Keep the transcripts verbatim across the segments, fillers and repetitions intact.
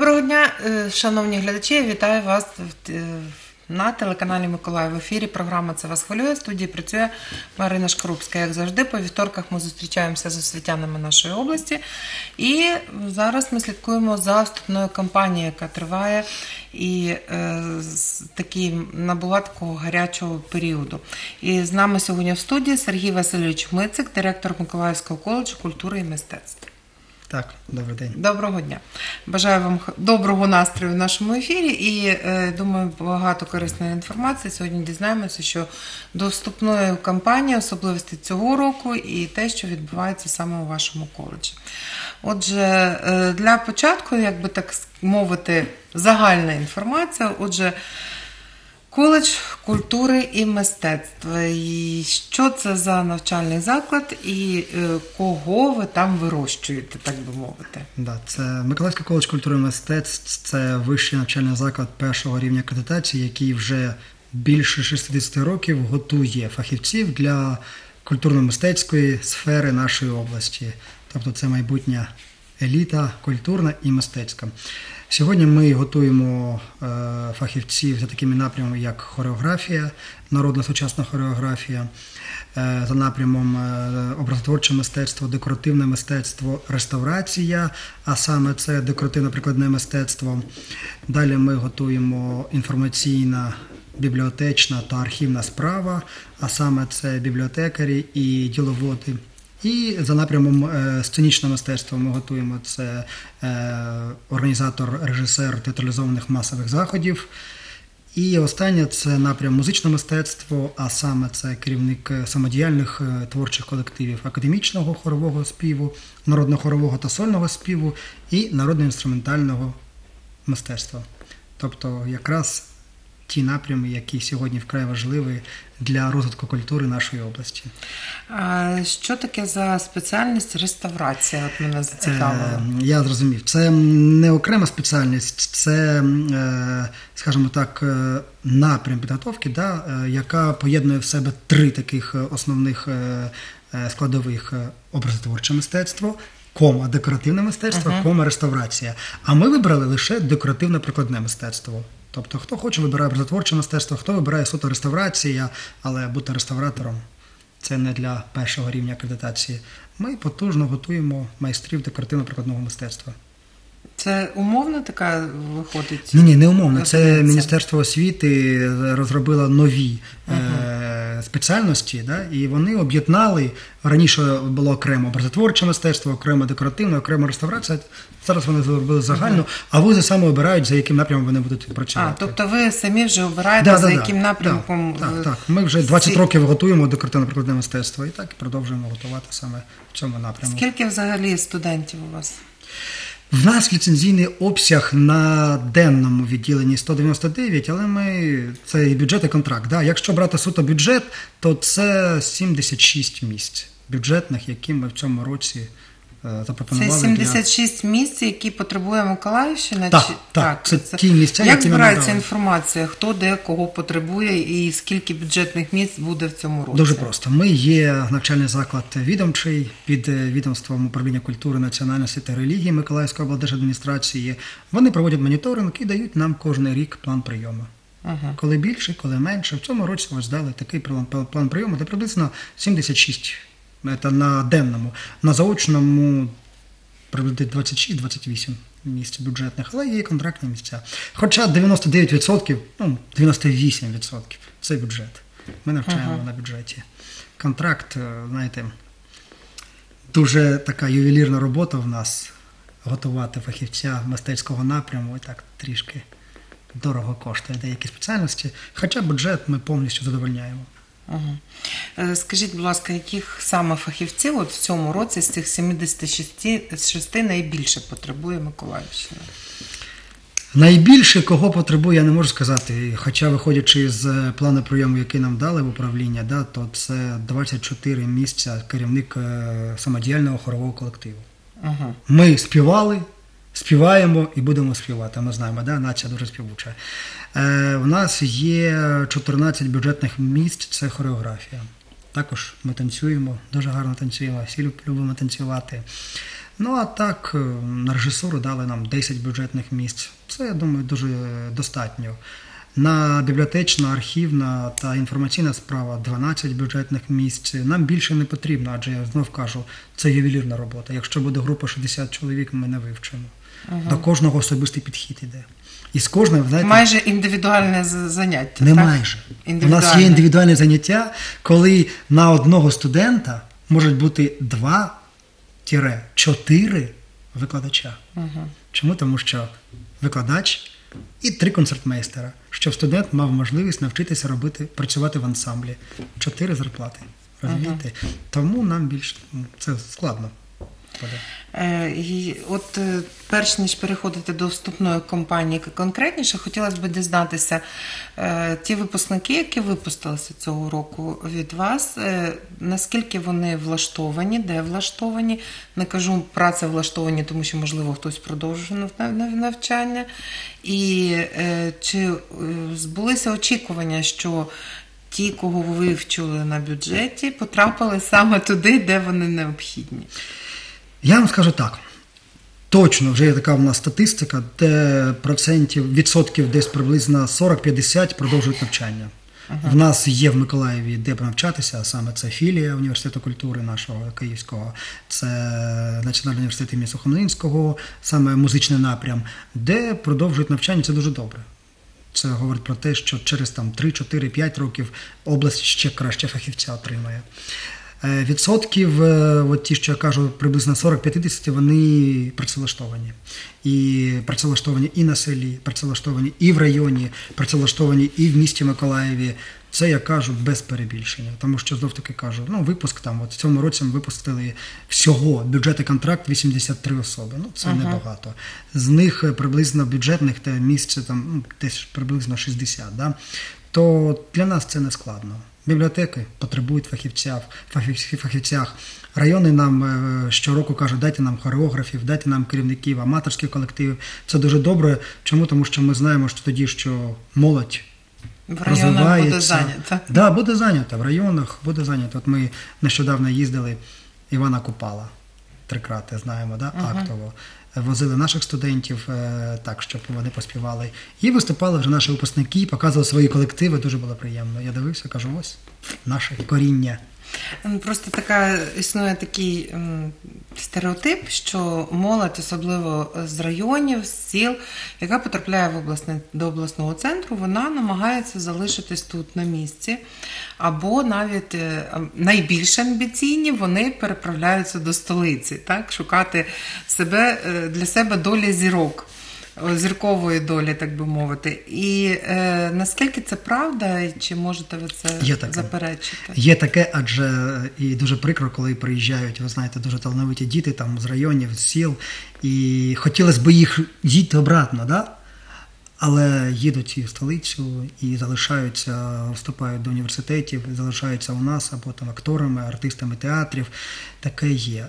Доброго дня, шановні глядачі, вітаю вас на телеканалі Миколаїв. В ефірі програма «Це вас хвилює». В студії працює Марина Шкарубська. Як завжди, по вівторках ми зустрічаємося з освітянами нашої області. І зараз ми слідкуємо за вступною кампанією, яка триває і е, такі набула такого гарячого періоду. І з нами сьогодні в студії Сергій Васильович Мицик, директор Миколаївського коледжу культури і мистецтв. Так, добрий день. Доброго дня. Бажаю вам доброго настрою в нашому ефірі і, е, думаю, багато корисної інформації. Сьогодні дізнаємося, що до вступної кампанії, особливості цього року і те, що відбувається саме у вашому коледжі. Отже, е, для початку, як би так мовити, загальна інформація. Отже, коледж культури і мистецтва. І що це за навчальний заклад і кого ви там вирощуєте, так би мовити? Да, це Миколаївський коледж культури і мистецтв, це вищий навчальний заклад першого рівня акредитації, який вже більше шістдесят років готує фахівців для культурно-мистецької сфери нашої області. Тобто це майбутня еліта культурна і мистецька. Сьогодні ми готуємо е, фахівців за такими напрямами, як хореографія, народна сучасна хореографія, е, за напрямом е, образотворче мистецтво, декоративне мистецтво, реставрація, а саме це декоративно-прикладне мистецтво. Далі ми готуємо інформаційна, бібліотечна та архівна справа, а саме це бібліотекарі і діловоди. І за напрямом е, сценічного мистецтва ми готуємо це е, організатор, режисер театралізованих масових заходів. І останнє – це напрям музичне мистецтво, а саме це керівник самодіяльних е, творчих колективів академічного хорового співу, народно-хорового та сольного співу і народно-інструментального мистецтва. Тобто якраз ті напрями, які сьогодні вкрай важливі для розвитку культури нашої області. А що таке за спеціальність реставрація? От мене зацікавило. Е, я зрозумів. Це не окрема спеціальність, це, е, скажімо так, напрям підготовки, да, яка поєднує в себе три таких основних е, складових: образотворче мистецтво, кома декоративне мистецтво, uh-huh. кома реставрація. А ми вибрали лише декоративно-прикладне мистецтво. Тобто, хто хоче, вибирає образотворче мистецтво, хто вибирає суто реставрація, але бути реставратором – це не для першого рівня акредитації. Ми потужно готуємо майстрів декоративно-прикладного мистецтва. Це умовно така виходить? Ні, ні, не умовно. Це Міністерство освіти розробило нові uh-huh. е- спеціальності, да? І вони об'єднали, раніше було окремо образотворче мистецтво, окремо декоративне, окремо реставрація. Зараз вони зробили загально, uh-huh. а вузи саме обирають, за яким напрямом вони будуть працювати. А, тобто ви самі вже обираєте, да, за да, яким да, напрямком? Так, так, так. Ми вже двадцять років готуємо декоративно-прикладне мистецтво і так і продовжуємо готувати саме в цьому напрямку. Скільки взагалі студентів у вас? В нас ліцензійний обсяг на денному відділенні сто дев'яносто дев'ять, але ми, це і бюджет, і контракт. Да? Якщо брати суто бюджет, то це сімдесят шість місць бюджетних, які ми в цьому році е, запропонували. Це сімдесят шість для... місць, які потребує Миколаївщина? Так, Чи... так, так, це, це ті місця, як які ми збирається надали. Інформація, хто де, кого потребує і скільки бюджетних місць буде в цьому році? Дуже просто. Ми є навчальний заклад відомчий під відомством управління культури, національності та релігії Миколаївської облдержадміністрації. Вони проводять моніторинг і дають нам кожен рік план прийому. Ага. Коли більше, коли менше. В цьому році ось дали такий план, план прийому, де приблизно сімдесят шість. Це на денному. На заочному приблизно двадцять шість - двадцять вісім місць бюджетних, але є і контрактні місця. Хоча дев'яносто дев'ять відсотків, ну, дев'яносто вісім відсотків – це бюджет. Ми навчаємо ага. на бюджеті. Контракт, знаєте, дуже така ювелірна робота в нас – готувати фахівця мистецького напряму, і так трішки дорого коштує деякі спеціальності. Хоча бюджет ми повністю задовольняємо. Ага. Скажіть, будь ласка, яких саме фахівців от в цьому році з цих сімдесят шість найбільше потребує Миколаївщина? Найбільше, кого потребує, я не можу сказати. Хоча, виходячи з плану прийому, який нам дали в управління, да, то це двадцять чотири місця керівник самодіяльного хорового колективу. Ага. Ми співали, співаємо і будемо співати. Ми знаємо, да, нація дуже співуча. Е, у нас є чотирнадцять бюджетних місць, це хореографія. Також ми танцюємо, дуже гарно танцюємо, всі любимо танцювати. Ну а так, е, на режисуру дали нам десять бюджетних місць. Це, я думаю, дуже достатньо. На бібліотечна, архівна та інформаційна справа дванадцять бюджетних місць. Нам більше не потрібно, адже я знов кажу, це ювелірна робота. Якщо буде група шістдесят чоловік, ми не вивчимо. Угу. До кожного особистий підхід іде. І з кожним, знаєте, майже індивідуальне з- заняття. не так? майже. У нас є Індивідуальне. індивідуальне заняття, коли на одного студента можуть бути два-чотири викладача. Угу. Чому? Тому що викладач і три концертмейстера, щоб студент мав можливість навчитися робити, працювати в ансамблі. Чотири зарплати. Розумієте? Тому нам більш ну, це складно буде. Е, і от е, перш ніж переходити до вступної кампанії конкретніше, хотілося б дізнатися, е, ті випускники, які випустилися цього року від вас, е, наскільки вони влаштовані, де влаштовані, не кажу працевлаштовані, тому що, можливо, хтось продовжує нав- нав- навчання, і е, чи е, збулися очікування, що ті, кого ви вивчили на бюджеті, потрапили саме туди, де вони необхідні? Я вам скажу так. Точно, вже є така в нас статистика, де процентів, відсотків десь приблизно сорок-п'ятдесят продовжують навчання. Uh-huh. В нас є в Миколаєві де навчатися, а саме це філія Університету культури нашого Київського, це Національний університет імені Сухомлинського, саме музичний напрям, де продовжують навчання, це дуже добре. Це говорить про те, що через там три-чотири-п'ять років область ще краще фахівця отримає. Відсотків, от ті, що я кажу, приблизно сорок-п'ятдесят, вони працевлаштовані. І працевлаштовані і на селі, працевлаштовані і в районі, працевлаштовані і в місті Миколаєві. Це, я кажу, без перебільшення. Тому що, знов-таки кажу, ну, випуск там, от в цьому році ми випустили всього бюджетний контракт вісімдесят три особи. Ну, це uh-huh. небагато. З них приблизно бюджетних та місць там, ну, десь приблизно шістдесят. Да? То для нас це не складно. Бібліотеки потребують фахівців, фахівцях. Райони нам щороку кажуть, дайте нам хореографів, дайте нам керівників, аматорських колективів. Це дуже добре. Чому? Тому що ми знаємо, що тоді, що молодь в районах буде зайнята. Да, буде зайнята, в районах буде зайнята. От ми нещодавно їздили Івана Купала, трикрати знаємо, да? uh-huh. актово. Возили наших студентів е, так, щоб вони поспівали. І виступали вже наші випускники, показували свої колективи, дуже було приємно. Я дивився, кажу, ось наше коріння. Просто така існує такий м, стереотип, що молодь, особливо з районів, з сіл, яка потрапляє в обласне, до обласного центру, вона намагається залишитись тут на місці. Або навіть е, найбільш амбіційні, вони переправляються до столиці, так? Шукати себе, е, для себе долі зірок. Зіркової долі, так би мовити. І е, наскільки це правда, і чи можете ви це заперечити? Є таке, адже і дуже прикро, коли приїжджають, ви знаєте, дуже талановиті діти там з районів, з сіл, і хотілося б їх їдьте обратно, да? Але їдуть і в столицю, і залишаються, вступають до університетів, залишаються у нас, або там акторами, артистами театрів. Таке є.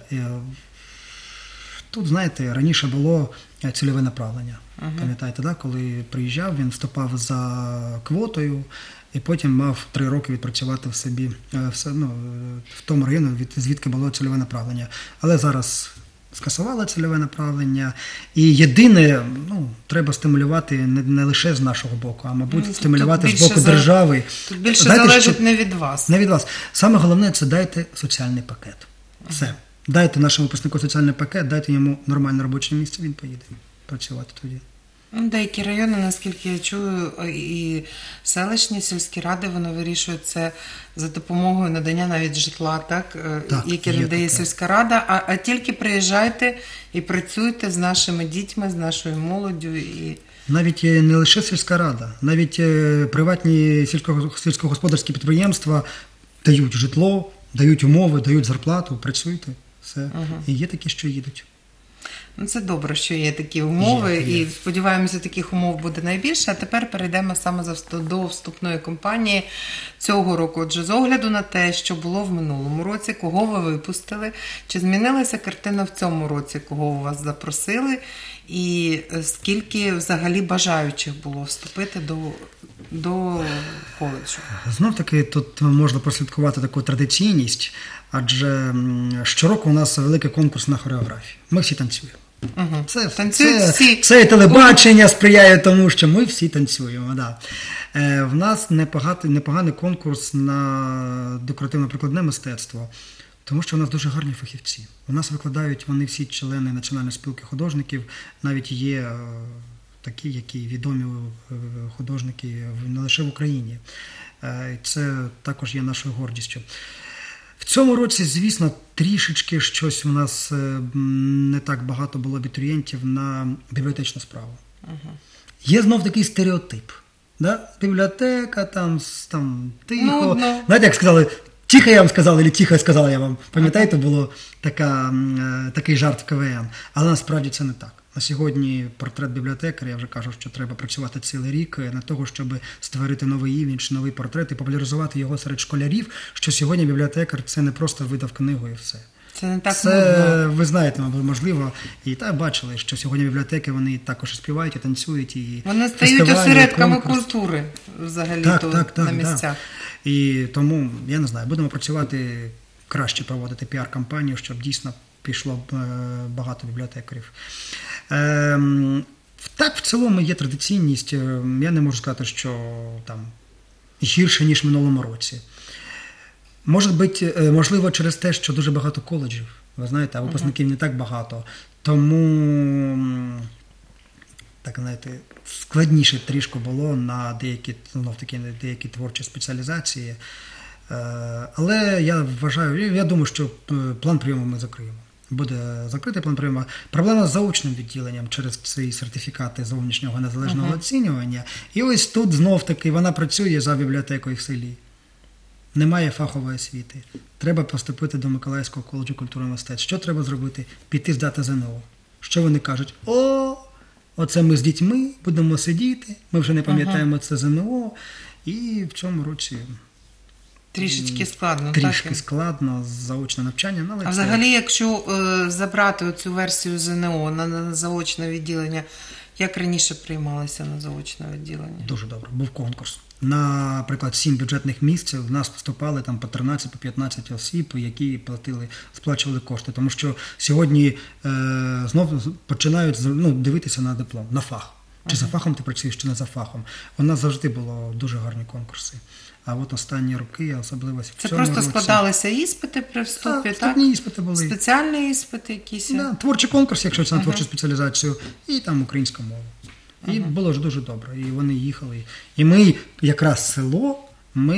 Тут, знаєте, раніше було цільове направлення. Uh-huh. Пам'ятаєте, да? Коли приїжджав, він вступав за квотою і потім мав три роки відпрацювати в собі, в, ну, в тому районі, звідки було цільове направлення. Але зараз скасували цільове направлення. І єдине, ну, треба стимулювати не, не лише з нашого боку, а, мабуть, тут стимулювати з боку за... держави. Тут більше дайте, залежить що... не від вас. Не від вас. Саме головне – це дайте соціальний пакет. Все. Uh-huh. Дайте нашому випускнику соціальний пакет, дайте йому нормальне робоче місце, він поїде працювати тоді. Деякі райони, наскільки я чую, і селищні, сільські ради, вони вирішують це за допомогою надання навіть житла, так, так яке надає таке. Сільська рада, а, а тільки приїжджайте і працюйте з нашими дітьми, з нашою молоддю. І... Навіть не лише сільська рада, навіть приватні сільськогосподарські підприємства дають житло, дають умови, дають зарплату, працюйте. Все. Угу. І є такі, що їдуть. Ну, це добре, що є такі умови, є, є. І сподіваємося, таких умов буде найбільше. А тепер перейдемо саме до вступної кампанії цього року. Отже, з огляду на те, що було в минулому році, кого ви випустили, чи змінилася картина в цьому році, кого у вас запросили, і скільки взагалі бажаючих було вступити до до коледжу? Знов таки тут можна прослідкувати таку традиційність, адже м, щороку у нас великий конкурс на хореографію. Ми всі танцюємо. Угу. Це, Танцюють це, всі. це і телебачення сприяє тому, що ми всі танцюємо. Да. Е, в нас непоганий, непоганий конкурс на декоративно-прикладне мистецтво, тому що у нас дуже гарні фахівці. У нас викладають вони всі члени Національної спілки художників, навіть є е, такі, які відомі е, художники в- не лише в Україні. Е, це також є нашою гордістю. В цьому році, звісно, трішечки щось у нас е, м, не так багато було абітурієнтів на бібліотечну справу. Є знов такий стереотип. Да? Бібліотека, там, с- там тихо. Нудно. Знаєте, як сказали, тихо я вам сказав, або тихо сказала я вам. Пам'ятаєте, було така, м, е, такий жарт в ка ве ен. Але насправді це не так. На сьогодні портрет бібліотекаря, я вже кажу, що треба працювати цілий рік на того, щоб створити новий імідж, новий портрет і популяризувати його серед школярів, що сьогодні бібліотекар – це не просто видав книгу і все. Це не так Це, нудно. ви знаєте, мабуть, можливо, і так бачили, що сьогодні бібліотеки, вони також і співають, і танцюють, і Вони стають фестивалі, осередками конкурси. культури взагалі Так, то так, так, на да. місцях. І тому, я не знаю, будемо працювати, краще проводити піар-кампанію, щоб дійсно пішло е, багато бібліотекарів. Ем, так, в цілому є традиційність. Е, Я не можу сказати, що там гірше, ніж в минулому році. Може бути, е, можливо, через те, що дуже багато коледжів. Ви знаєте, а випускників не так багато. Тому, м, так знаєте, складніше трішки було на деякі, знов таки, на деякі творчі спеціалізації. Е, Але я вважаю, я думаю, що е, план прийому ми закриємо. Буде закритий план прийому. Проблема з заочним відділенням через ці сертифікати зовнішнього незалежного Ага. оцінювання. І ось тут знов таки вона працює за бібліотекою в селі. Немає фахової освіти. Треба поступити до Миколаївського коледжу культури і мистецтв. Що треба зробити? Піти здати зе не о. Що вони кажуть? О, оце ми з дітьми будемо сидіти, ми вже не пам'ятаємо це зе не о. І в цьому році Трішечки складно. трішки так? складно заочне навчання. Але А це взагалі, якщо е, забрати оцю версію зе не о на, на заочне відділення, як раніше приймалося на заочне відділення? дуже добре. Був конкурс. Наприклад, сім бюджетних місць в нас вступали там по тринадцять, по п'ятнадцять осіб, які платили, сплачували кошти. Тому що сьогодні е, знов починають ну, дивитися на диплом, на фах. Чи за фахом ти працюєш, чи не за фахом. У нас завжди було дуже гарні конкурси. А от останні роки, особливо в Це цьому просто році, складалися іспити при вступі, Так, так? вступні іспити були. Спеціальні іспити якісь? Да, творчий конкурс, якщо це на творчу спеціалізацію, і там українська мова. І було ж дуже добре. І вони їхали. І ми, якраз село, ми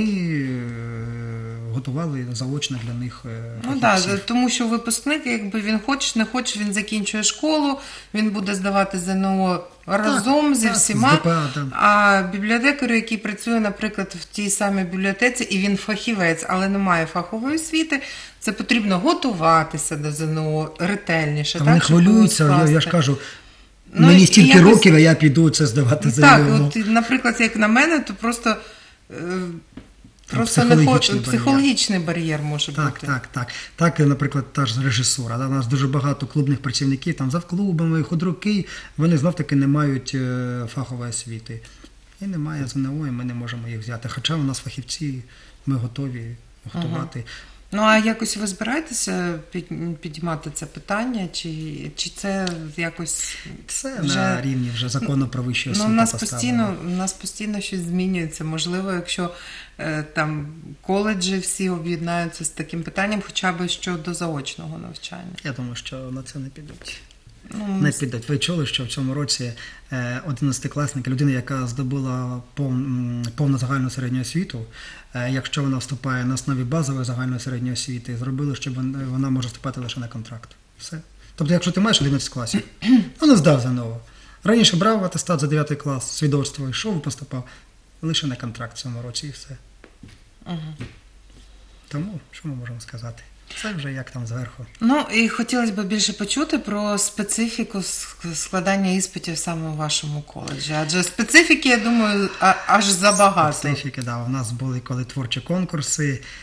е, готували заочно для них е, Ну фахівців. так, тому що випускник, якби він хоче, не хоче, він закінчує школу, він буде здавати зе не о разом зі так, всіма. з ді пе а, так. А бібліотекарю, який працює, наприклад, в тій самій бібліотеці, і він фахівець, але не має фахової освіти, це потрібно готуватися до зе не о ретельніше. Та так, вони щоб його хвилюються, я, я ж скласти. кажу, Ну, мені і стільки якось- років, а я піду це здавати зе Так, не о. от, наприклад, як на мене, то просто, е, просто не психологічний хо- бар'єр. психологічний бар'єр може Так, бути. так, так. Так, наприклад, та ж режисура. Да? У нас дуже багато клубних працівників, там завклубами, худруки, вони знов-таки не мають е, фахової освіти. І немає зе не о, і ми не можемо їх взяти. Хоча у нас фахівці, ми готові готувати. Ну, а якось ви збираєтеся під- підіймати це питання, чи, чи це якось... Це Вже- на рівні вже закону про вищу Ну, освіту в нас поставлено. постійно, в нас постійно щось змінюється. Можливо, якщо е, там коледжі всі об'єднаються з таким питанням, хоча б щодо заочного навчання. Я думаю, що на це не підуть. Ну, Не підуть. Ви чули, що в цьому році е, одинадцятикласники, людина, яка здобула пов- м, повну загальну середню освіту, е, якщо вона вступає на основі базової загальної середньої освіти, зробили, щоб вон- вона може вступати лише на контракт. Все. Тобто, якщо ти маєш одинадцять класів, ну не здав зе не о. Раніше брав атестат за дев'ятий клас, свідоцтво йшов і поступав лише на контракт в цьому році і все. Угу. Тому, що ми можемо сказати? Це вже як там зверху. Ну, і хотілося б більше почути про специфіку ск- складання іспитів саме у вашому коледжі. Адже специфіки, я думаю, а- аж забагато. Специфіки, да. У нас були коли творчі конкурси.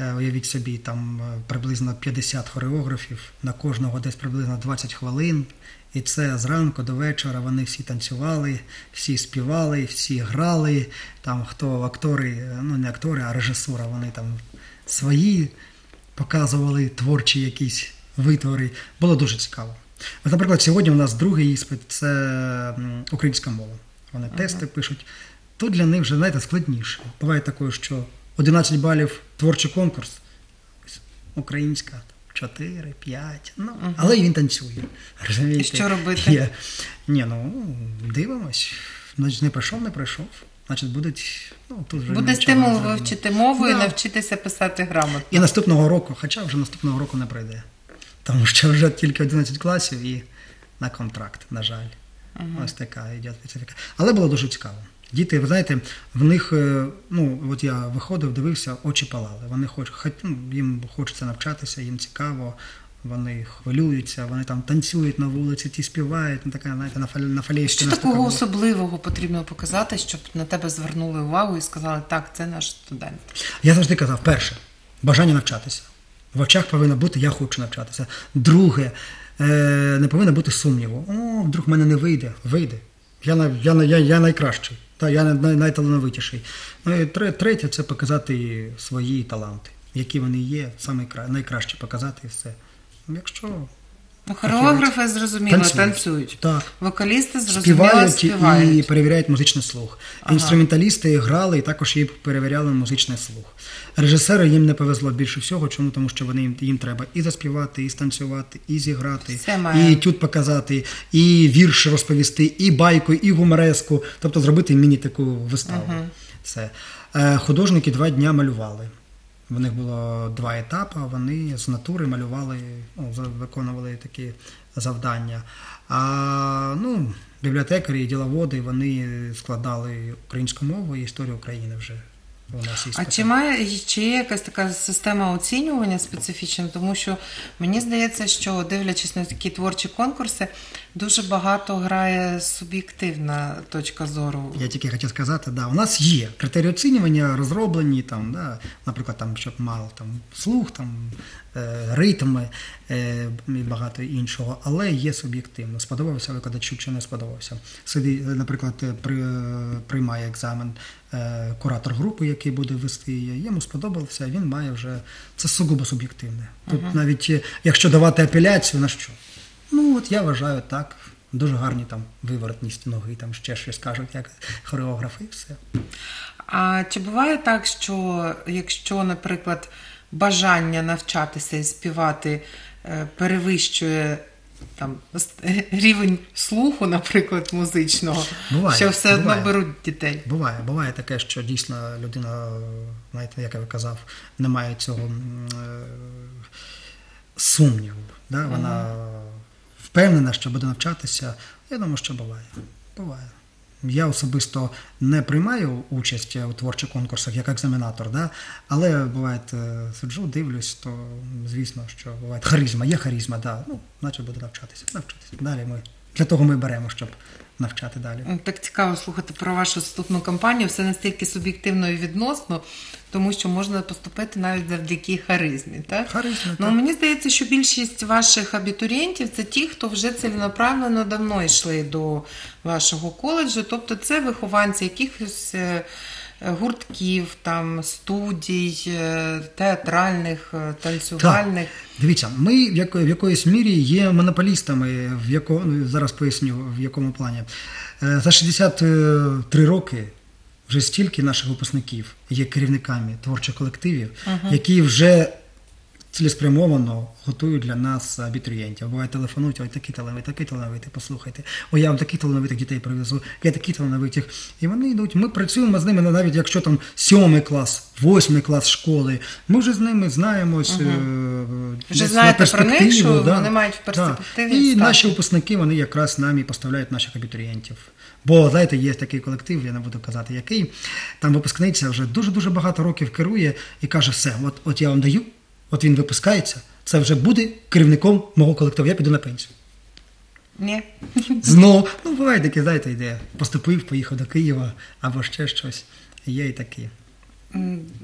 Е, Уявіть собі, там е, приблизно п'ятдесят хореографів, на кожного десь приблизно двадцять хвилин. І це зранку до вечора вони всі танцювали, всі співали, всі грали. Там хто актори, ну не актори, а режисура, вони там свої показували творчі якісь витвори. Було дуже цікаво. От, наприклад, сьогодні у нас другий іспит – це м, українська мова. Вони uh-huh. тести пишуть. Тут для них вже, знаєте, складніше. Буває таке, що одинадцять балів творчий конкурс, українська чотири, п'ять, ну, uh-huh. але і він танцює. Розумієте? І що робити? Є. Ні, ну, дивимось. Значить, не пройшов, не пройшов. Значить, будуть, ну, тут вже буде нічого стимул не зробимо. вивчити мову і Да. навчитися писати грамотно. І наступного року, хоча вже наступного року не пройде. Тому що вже тільки одинадцять класів і на контракт, на жаль. Uh-huh. Ось така йде специфіка. Але було дуже цікаво. Діти, ви знаєте, в них, ну, от я виходив, дивився, очі палали. Вони хочуть, хоч, ну, їм хочеться навчатися, їм цікаво, вони хвилюються, вони там танцюють на вулиці, ті співають, ну, така, знаєте, на, фалі, на фалєйській. Що такого особливого потрібно показати, щоб на тебе звернули увагу і сказали, так, це наш студент? Я завжди казав, перше, бажання навчатися. В очах повинно бути «я хочу навчатися». Друге, не повинно бути сумніву. О, вдруг в мене не вийде. Вийде. Я, я, я, я найкращий, та, я най, найталановитіший. Ну і третє – це показати свої таланти, які вони є, саме найкраще показати і все. Якщо... Ну, хореографи, зрозуміло, танцюють. танцюють. Так. Вокалісти, зрозуміло, співають, співають. І перевіряють музичний слух. Ага. Інструменталісти грали і також і перевіряли музичний слух. Режисери їм не повезло більше всього, чому? Тому що вони, їм, їм треба і заспівати, і станцювати, і зіграти, і тют показати, і вірш розповісти, і байку, і гумореску. Тобто зробити міні-таку виставу. Ага. Це. Художники два дня малювали. В них було два етапи, вони з натури малювали, ну, виконували такі завдання. А ну, бібліотекарі і діловоди, вони складали українську мову і історію України вже. У нас а чи має, чи є якась така система оцінювання специфічна? Тому що мені здається, що дивлячись на такі творчі конкурси, дуже багато грає суб'єктивна точка зору. Я тільки хотів сказати, да, у нас є критерії оцінювання розроблені, там, да, наприклад, там, щоб мало там, слух, там, е, ритми е, і багато іншого, але є суб'єктивно. Сподобався викладачу чи не сподобався. Сиди, наприклад, при, приймає екзамен е, куратор групи, який буде вести її, йому сподобався, він має вже, це сугубо суб'єктивне. Тут uh-huh. навіть, якщо давати апеляцію, на що? Ну, от я вважаю так, дуже гарні там виворотність ноги, там ще щось кажуть, як хореографи і все. А чи буває так, що якщо, наприклад, бажання навчатися і співати перевищує там рівень слуху, наприклад, музичного, буває, що все одно буває. Беруть дітей? Буває, буває таке, що дійсно людина, знаєте, як я казав, не має цього е- сумніву, да? Вона ага. впевнена, що буде навчатися. Я думаю, що буває. Буває. Я особисто не приймаю участь у творчих конкурсах як екзаменатор, да? Але буває, сиджу, дивлюсь, то звісно, що буває харизма, є харизма, да. Ну, наче буде навчатися. навчатися. Далі ми, для того ми беремо, щоб навчати далі. Так цікаво слухати про вашу вступну кампанію, все настільки суб'єктивно і відносно, тому що можна поступити навіть завдяки харизмі. Так? Харизмі, ну, так. Мені здається, що більшість ваших абітурієнтів – це ті, хто вже ціленаправленно давно йшли до вашого коледжу, тобто це вихованці якихось гуртків, там, студій, театральних, танцювальних. Так. Дивіться, ми в, яко, в якоїсь мірі є монополістами, в якому, зараз поясню, в якому плані. За шістдесят три роки вже стільки наших випускників є керівниками творчих колективів, uh-huh. які вже цілеспрямовано готують для нас абітурієнтів. Буває, телефонують, ой, такий талановитий, такий талановитий, послухайте. Ой, я вам таких талановитих дітей привезу, я таких талановитих. І вони йдуть, ми працюємо з ними, навіть якщо там сьомий клас, восьмий клас школи, ми вже з ними знаємось. Угу. Вже знаєте про них, що да, вони мають в перспективі да. І стати. наші випускники, вони якраз нам і поставляють наших абітурієнтів. Бо, знаєте, є такий колектив, я не буду казати який, там випускниця вже дуже-дуже багато років керує і каже, все, от, от я вам даю, от він випускається, це вже буде керівником мого колективу, я піду на пенсію. Ні. Знову, ну буває такі, знаєте, ідея, поступив, поїхав до Києва, або ще щось, є і такі.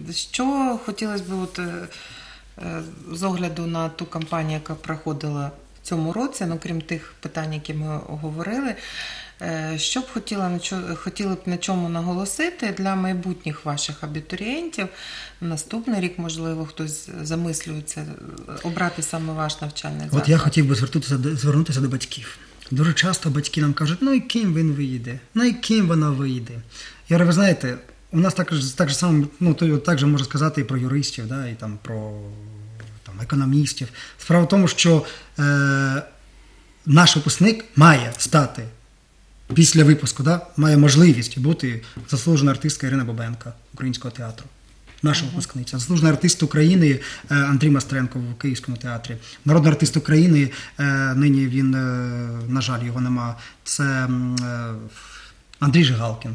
що хотілося б от, з огляду на ту кампанію, яка проходила в цьому році, ну крім тих питань, які ми оговорили, що б хотіла, хотіли б на чому наголосити для майбутніх ваших абітурієнтів? Наступний рік, можливо, хтось замислюється обрати саме ваш навчальний заклад. От я хотів би звернутися, звернутися до батьків. Дуже часто батьки нам кажуть, ну і ким він виїде, ну і ким вона виїде. Я говорю, ви знаєте, у нас так, так же само, ну, то, так же можна сказати і про юристів, да, і там про там, економістів. Справа в тому, що е, наш випускник має стати після випуску, да, має можливість бути заслужена артистка Ірина Бабенка Українського театру. Наша uh-huh. випускниця. Заслужений артист України Андрій Мастренко в Київському театрі. Народний артист України, нині він, на жаль, його нема, це Андрій Жигалкін.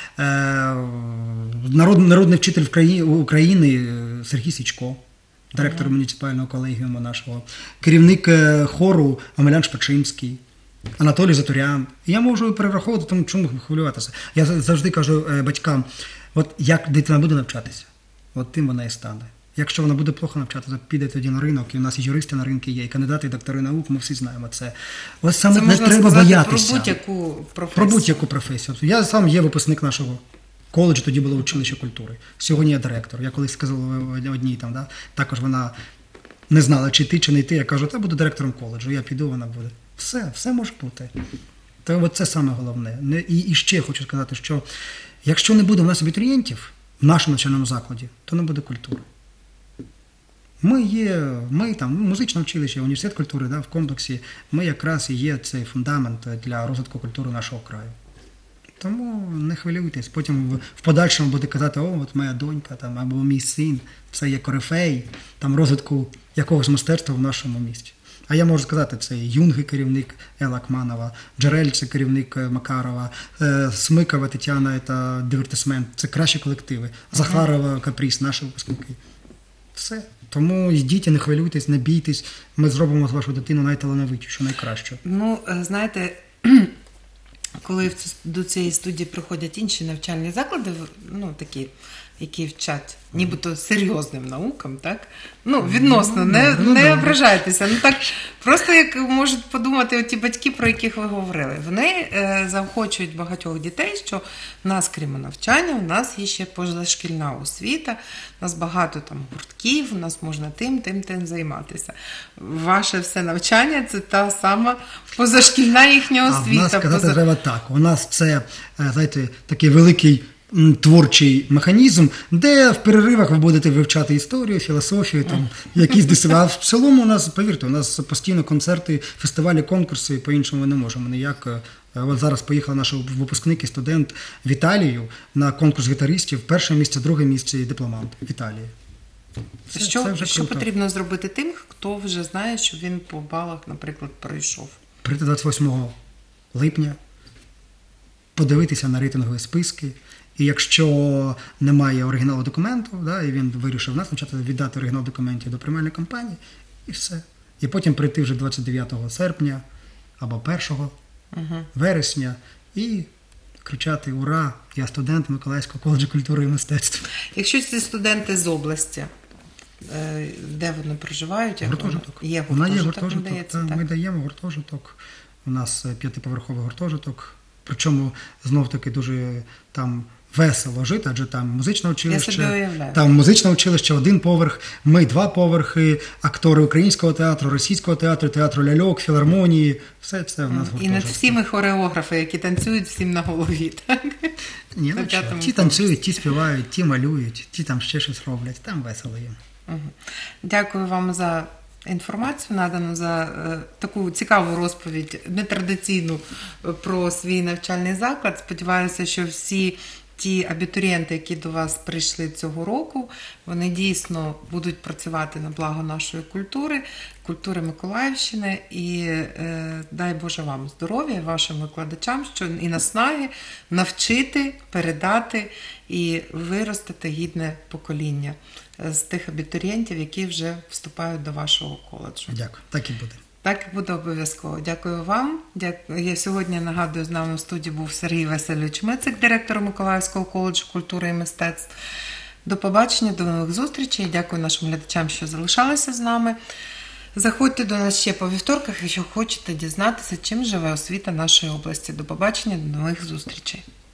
Народний вчитель України Сергій Січко, директор uh-huh. муніципального колегіуму нашого. Керівник хору Омелян Шпачинський. Анатолій Затурян. Я можу перераховувати, тому чому хвилюватися. Я завжди кажу батькам, от як дитина буде навчатися, от тим вона і стане. Якщо вона буде плохо навчатися, піде тоді на ринок, і у нас і юристи на ринку є, і кандидати, і доктори наук, ми всі знаємо це. Ось саме це не треба боятися. Про будь-яку професію. Про будь-яку професію. Я сам є випускник нашого коледжу, тоді було училище культури. Сьогодні я директор. Я колись сказав одній там, да, також вона не знала, чи йти, чи не йти. Я кажу, та буду директором коледжу, я піду, вона буде. Все, все може бути. То це саме головне. І, і ще хочу сказати, що якщо не буде в нас абітурієнтів в нашому навчальному закладі, то не буде культури. Ми є, ми там, музичне училище, університет культури, да, в комплексі, ми якраз і є цей фундамент для розвитку культури нашого краю. Тому не хвилюйтесь. Потім в, в подальшому буде казати, о, от моя донька, там, або мій син, це є корифей, там, розвитку якогось мистецтва в нашому місті. А я можу сказати, це Юнги керівник Елла Акманова, Джерель це керівник Макарова, Смикова Тетяна це дивертисмент, це кращі колективи, Захарова Капріс, наші випускники. Все. Тому йдіть, не хвилюйтесь, не бійтесь, ми зробимо з вашу дитину найталановитішу, найкращу. Ну, знаєте, коли до цієї студії приходять інші навчальні заклади, ну, такі, які вчать нібито серйозним наукам, так? Ну, відносно, не, ну, не да. ображайтеся. Ну, так, просто як можуть подумати ті батьки, про яких ви говорили. Вони е, заохочують багатьох дітей, що в нас, крім навчання, у нас є ще позашкільна освіта, у нас багато там гуртків, у нас можна тим, тим, тим займатися. Ваше все навчання – це та сама позашкільна їхня освіта. А в нас сказати Поза... треба так. У нас це, знаєте, такий великий творчий механізм, де в переривах ви будете вивчати історію, філософію, там, якісь дисципліни. А в цілому у нас, повірте, у нас постійно концерти, фестивалі, конкурси, і по-іншому ми не можемо ніяк. От зараз поїхали наші випускники, студент в Італію на конкурс гітаристів, перше місце, друге місце і дипломант в Італії. Це, що це вже що потрібно зробити тим, хто вже знає, що він по балах, наприклад, пройшов? Прийти двадцять восьмого липня, подивитися на рейтингові списки. І якщо немає оригіналу документу, да, і він вирішив нас навчати, віддати оригінал документів до приймальної кампанії, і все. І потім прийти вже двадцять дев'ятого серпня або першого угу. вересня і кричати «Ура! Я студент Миколаївського коледжу культури і мистецтв». Якщо ці студенти з області, де вони проживають? Гуртожиток. Є гуртожиток. Вона є гуртожиток. Дається, ми так. даємо гуртожиток. У нас п'ятиповерховий гуртожиток. Причому, знов-таки, дуже там весело жити, адже там музичне училище, там музичне училище, один поверх, ми два поверхи, актори українського театру, російського театру, театру ляльок, філармонії, все це в нас гуртожиток. І не всі ми хореографи, які танцюють всім на голові, так? Ні, ну що, ті танцюють, ті співають, ті малюють, ті там ще щось роблять, там весело їм. Угу. Дякую вам за інформацію надану, за е, таку цікаву розповідь, нетрадиційну про свій навчальний заклад. Сподіваюся, що всі ті абітурієнти, які до вас прийшли цього року, вони дійсно будуть працювати на благо нашої культури, культури Миколаївщини. І е, дай Боже вам здоров'я, вашим викладачам, що і наснаги навчити, передати і виростити гідне покоління з тих абітурієнтів, які вже вступають до вашого коледжу. Дякую, так і буде. Так і буде обов'язково. Дякую вам. Дякую. Я сьогодні, нагадую, з нами в студії був Сергій Васильович Мицик, директор Миколаївського коледжу культури і мистецтв. До побачення, до нових зустрічей. Дякую нашим глядачам, що залишалися з нами. Заходьте до нас ще по вівторках, якщо хочете дізнатися, чим живе освіта нашої області. До побачення, до нових зустрічей.